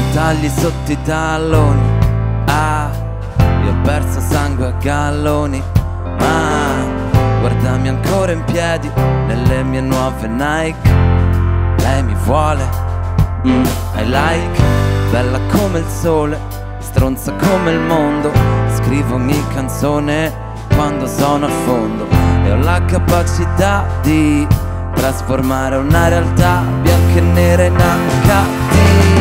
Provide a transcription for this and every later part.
poi tagli sotto i talloni. Ah, io ho perso sangue a galloni, ma guardami ancora in piedi nelle mie nuove Nike. Lei mi vuole, I like. Bella come il sole, stronza come il mondo. Scrivo ogni canzone quando sono a fondo e ho la capacità di trasformare una realtà bianca e nera in HD.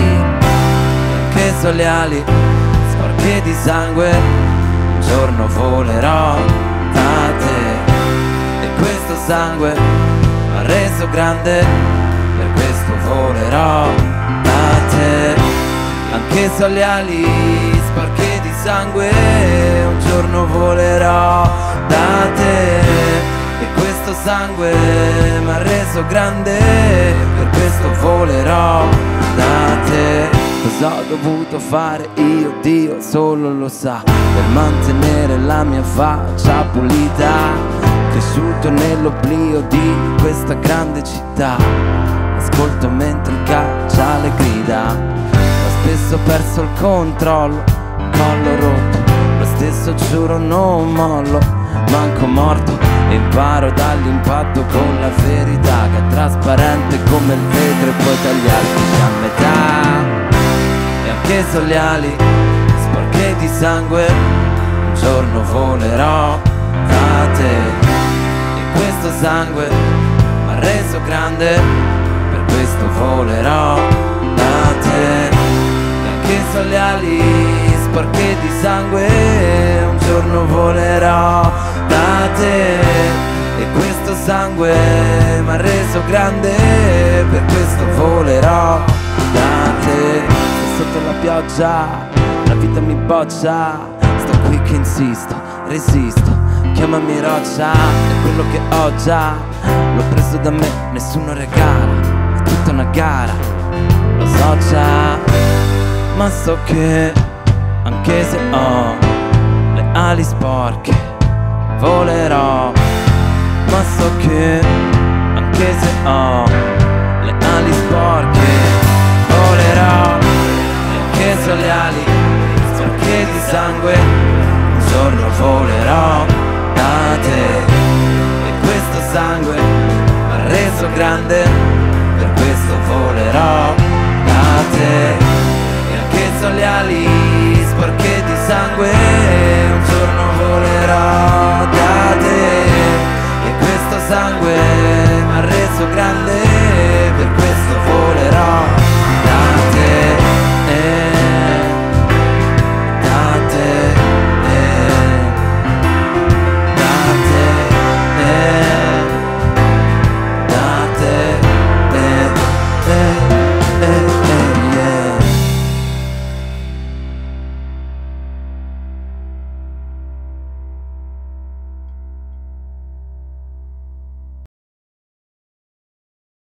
Anche sulle ali sporche di sangue, un giorno volerò da te. E questo sangue m'ha reso grande, per questo volerò da te. Anche sulle ali sporche di sangue, un giorno volerò da te. E questo sangue m'ha reso grande, per questo volerò da te. Cosa ho dovuto fare io, Dio solo lo sa, per mantenere la mia faccia pulita. Cresciuto nell'oblio di questa grande città, ascolto mentre caccia le grida. Ho spesso perso il controllo, collo rotto, lo stesso giuro non mollo, manco morto. E imparo dall'impatto con la verità, che è trasparente come il vetro e puoi tagliarti a metà. E anche sulle ali sporche di sangue, un giorno volerò da te. E questo sangue m'ha reso grande, per questo volerò da te. E anche sulle ali sporche di sangue, un giorno volerò da te. E questo sangue m'ha reso grande, per questo volerò da te. Sto sotto la pioggia, la vita mi boccia, sto qui che insisto, resisto, chiamami roccia. È quello che ho già, l'ho preso da me, nessuno regala, è tutta una gara, lo so già. Ma so che anche se ho le ali sporche volerò. Ma so che anche se ho